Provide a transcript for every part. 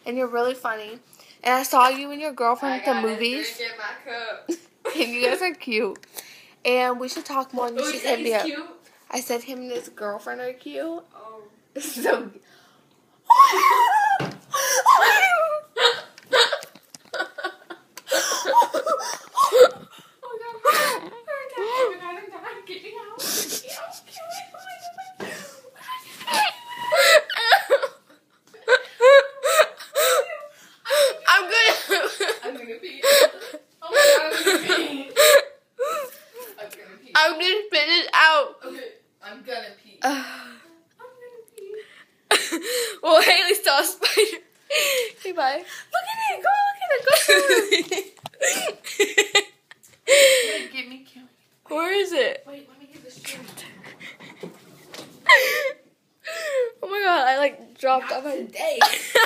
and you're really funny. And I saw you and your girlfriend at the movies. Get my cup. And you guys are cute. And we should talk more. And you should hit me up. Cute? I said him and his girlfriend are cute. Oh. So. I'm gonna spit it out. Okay, I'm gonna pee. I'm gonna pee. Well, Haley saw a spider. Okay, bye. Look at it. Go look at it. Go. Wait, get me killing. Where is it? Wait, let me get this shirt. Oh my god, I like dropped off my Today.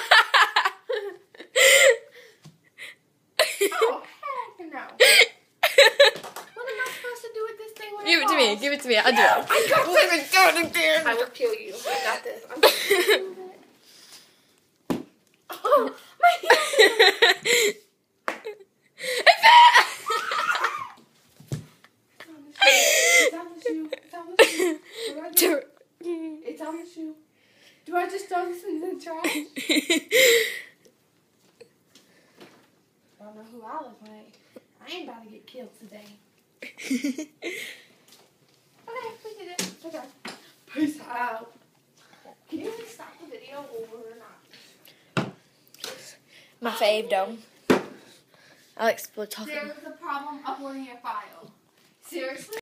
Oh, heck no. What am I supposed to do with this thing when Give it to me. Give it to me. I'll do it. I got this. again. I will kill you. I got this. I'm gonna do it. Oh, my hand. It's on the shoe. It's on the shoe. What do I do? It's on the shoe. Do I just throw this in the trash? I don't know who I look like. I ain't about to get killed today. Okay, we did it. Okay. Peace out. Can you please stop the video or not? My fave, though. I like split talking. There was a problem uploading a file. Seriously?